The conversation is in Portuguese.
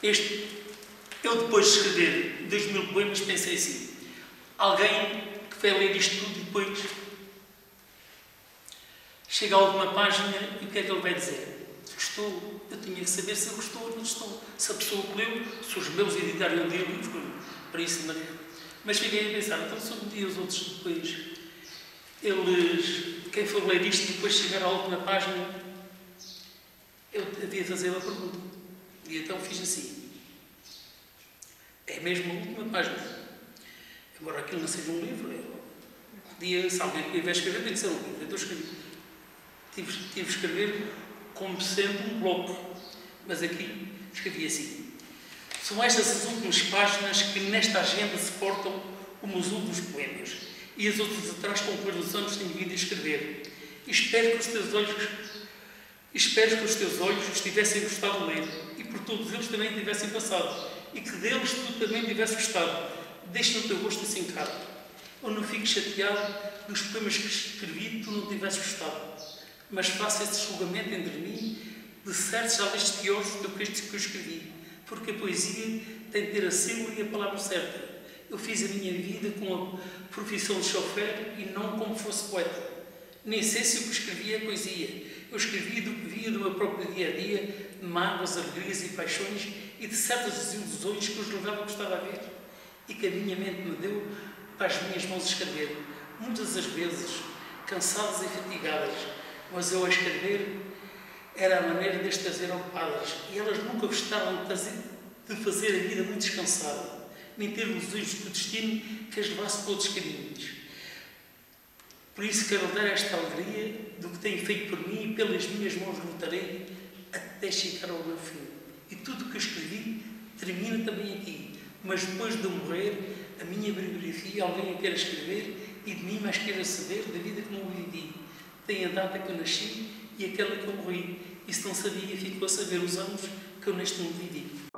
Eu depois de escrever 2000 poemas pensei assim, alguém que vai ler isto tudo e depois chega a última página e o que é que ele vai dizer? Gostou? Eu tinha que saber se ele gostou ou não gostou. Se a pessoa que leu, se os meus editarem um dia o livro, para isso de maneira. Mas fiquei a pensar, então se um dia os outros depois, quem for ler isto e depois chegar à última página, eu devia fazer uma pergunta. E então fiz assim. É mesmo a última página. Embora aquilo não seja um livro, se alguém tiver a escrever, tem que ser um livro. Então escrevi. Tive de escrever como sendo um bloco. Mas aqui escrevi assim. São estas as últimas páginas que nesta agenda se portam como os últimos poemas. E as outras atrás com que os anos tenho vindo a escrever. E espero que os teus olhos estivessem gostado de ler. E por todos eles também tivessem passado. E que deles tu também tivesse gostado. Deixa no teu gosto assim caro. Eu não fico chateado dos poemas que escrevi e tu não tivesse gostado. Mas faça esse julgamento entre mim de certos já leste piores do que estes que eu escrevi. Porque a poesia tem de ter a símbolo e a palavra certa. Eu fiz a minha vida com a profissão de chofer e não como fosse poeta. Nem sei se o que escrevi é poesia. Eu escrevi do que via do meu próprio dia-a-dia, de mágoas, alegrias e paixões e de certas desilusões que os levava a gostar de ver e que a minha mente me deu para as minhas mãos escrever. Muitas das vezes, cansadas e fatigadas, mas eu a escrever era a maneira de as trazer ocupadas e elas nunca gostaram de fazer a vida muito descansada, nem ter ilusões do destino que as levasse por outros caminhos. Por isso quero dar esta alegria do que tenho feito por mim e pelas minhas mãos lutarei até chegar ao meu fim. E tudo o que eu escrevi termina também aqui. Mas depois de eu morrer, a minha bibliografia, alguém a queira escrever e de mim mais queira saber da vida que não vivi. Tem a data que eu nasci e aquela que eu morri. E se não sabia, ficou a saber os anos que eu neste mundo vivi.